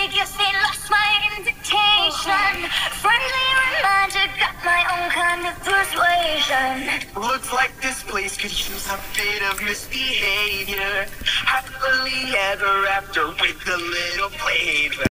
previously lost my invitation. Friendly reminder, got my own kind of persuasion. Looks like this place could use a bit of misbehavior. Happily ever after with a little flavor.